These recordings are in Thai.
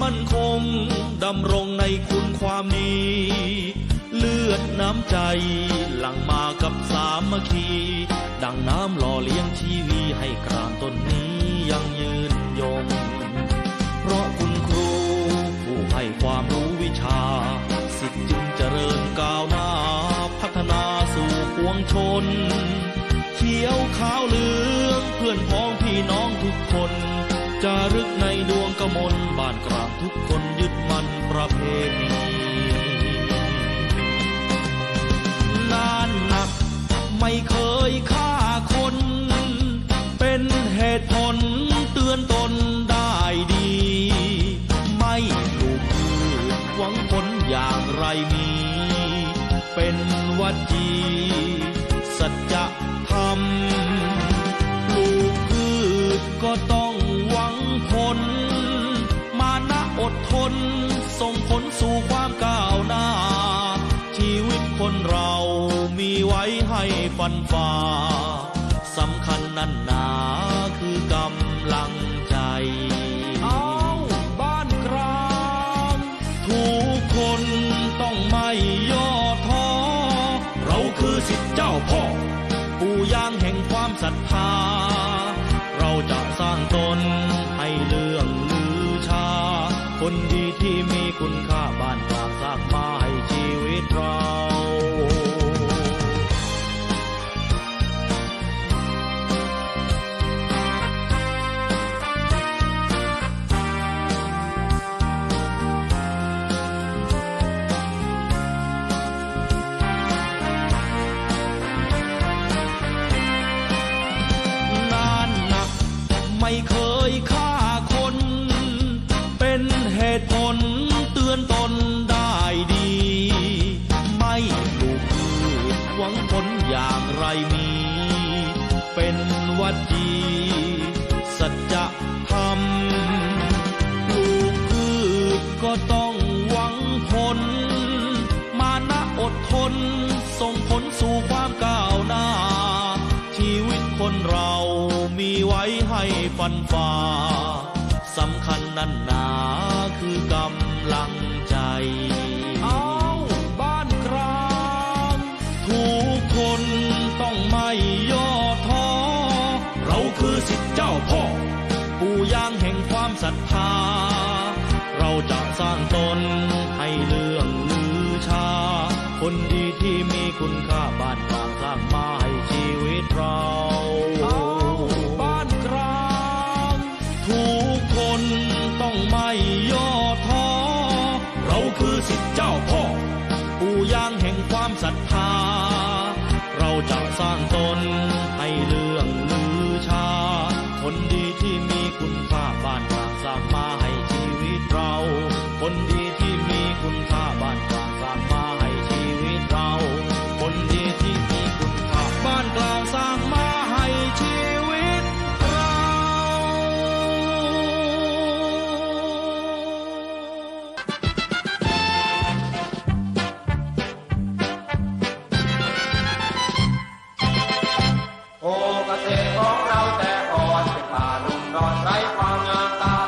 มั่นคงดำรงในคุณความดีเลือดน้ำใจหลั่งมากับสามัคคีดังน้ำหล่อเลี้ยงชีวีให้กรานต้นนี้ยังยืนยงเพราะคุณครูผู้ให้ความรู้วิชาสิทธิ์จึงเจริญก้าวหน้าพัฒนาสู่ปวงชนเขียวขาวเหลืองเพื่อนพ้องพี่น้องทุกคนจารึกในดวงกมลบ้านกลางทุกคนยึดมั่นประเพณีนานนักไม่เคยฆ่าคนเป็นเหตุผลเตือนตนได้ดีไม่ปลูกพืชหวังผลอย่างไรมีเป็นวัจีสัจธรรมปลูกพืชก็ต้องหวังผลมานะอดทนส่งผลสู่ความก้าวหน้าชีวิตคนเรามีไว้ให้ฟันฝ่าสำคัญนั่นหนาคือกำลังใจเอาบ้านกลางทุกคนต้องไม่ย่อท้อเราคือศิษย์เจ้าพ่อปู่ย่างแห่งความศรัทธาเราจะสร้างตนให้เลื่องลือชาคนดีที่มีคุณค่าบ้านกลางสร้างมาให้ชีวิตเราไม่เคยฆ่าคนเป็นเหตุผลเตือนตนได้ดีไม่ปลูกพืชหวังผลอย่างไรมีเป็นวัจีสัจธรรมปลูกพืชก็ต้องหวังผลมานะอดทนส่งผลสู่ความก้าวหน้าชีวิตคนเรามีไว้ให้ฟันฝ่าสำคัญนั่นหนาคือกำลังใจเอาบ้านกลางทุกคนต้องไม่ย่อท้อเราคือศิษย์เจ้าพ่อปู่ย่างแห่งความศรัทธาเราจะสร้างตนให้เลื่องลือชาคนดีที่มีคุณค่าบ้านกลางสร้างมาให้ชีวิตเราบ้านกลางทุกคนต้องไม่ย่อท้อเราคือศิษย์เจ้าพ่อปู่ย่างแห่งความศรัทธาเราจะสร้างตนให้เลื่องลือชาคนดีที่มีคุณค่าบ้านกลางสร้างมาให้ชีวิตเราคนดีที่มีคุณค่าบ้านกลางสร้างมาให้ชีวิตเราคนดีที่มีคุณค่าบ้านกลางสร้างมาให้ชีวิตเราโอ้เกษตรของเราแต่ก่อนเป็นป่าลุ่มดอนไร้ความงามตา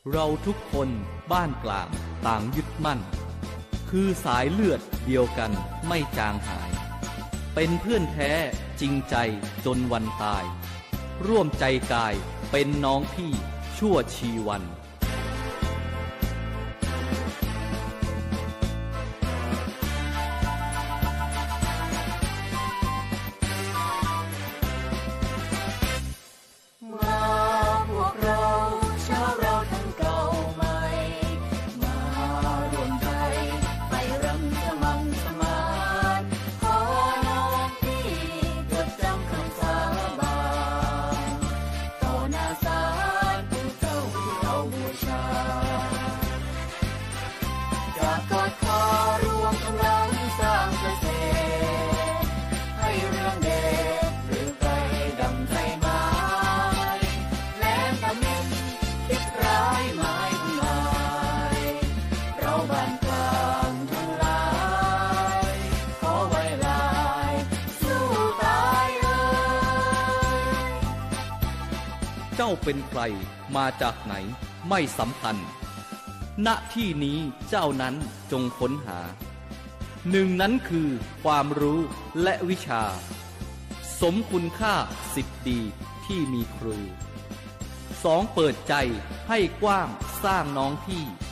เราทุกคนบ้านกลางต่างยึดมั่นคือสายเลือดเดียวกันไม่จางหายเป็นเพื่อนแท้จริงใจจนวันตายร่วมใจกายเป็นน้องพี่ชั่วชีวันเจ้าเป็นใครมาจากไหนไม่สำคัญณที่นี้เจ้านั้นจงค้นหาหนึ่งนั้นคือความรู้และวิชาสมคุณค่าสิทธิดีที่มีครูสองเปิดใจให้กว้างสร้างน้องพี่